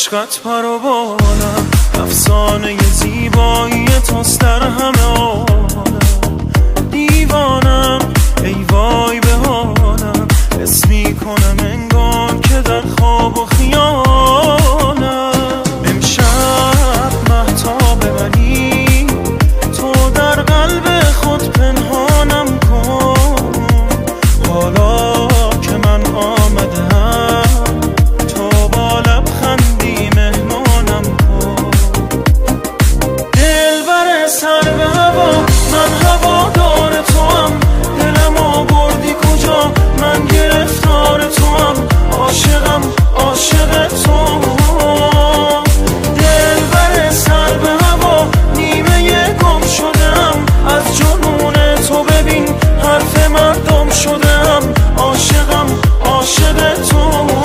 عشقت پروانم، افسانه زیبایی توست در همه عالم. دیوانم ای وای به حالم، حس میکنم انگار که در خواب و خیالم. امشب مهتاب منی، تو در قلب خود پنهانم کن. حالا که من آمدم، تو با لبخندی مهمانم کن. دلبر سر به هوا، من هوادار توام. دلمو بردی کجا، من گرفتار توام. عاشقم عاشق تو. دلبر سر به هوا، نیمه گم شدم از جنون تو. ببین حرف مردم شدم، عاشقم عاشق تو.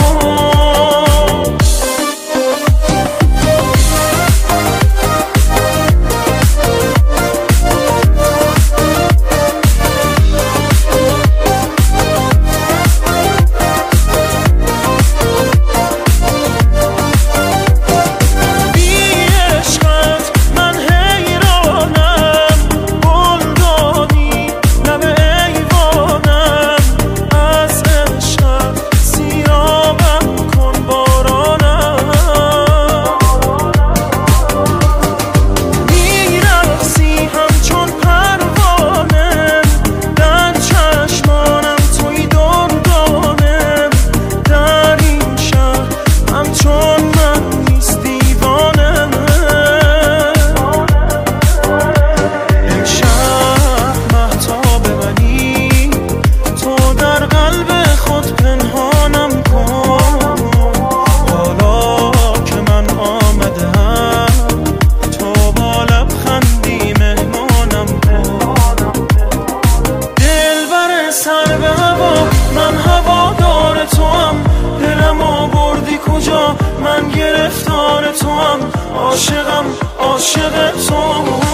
سر به هوا، من هوادار توام. دلمو بردی کجا، من گرفتار توام. عاشقم عاشق تو.